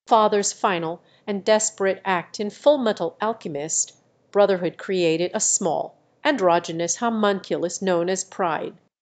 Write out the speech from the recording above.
father's final and desperate act in Fullmetal Alchemist, Brotherhood created a small androgynous homunculus known as Pride.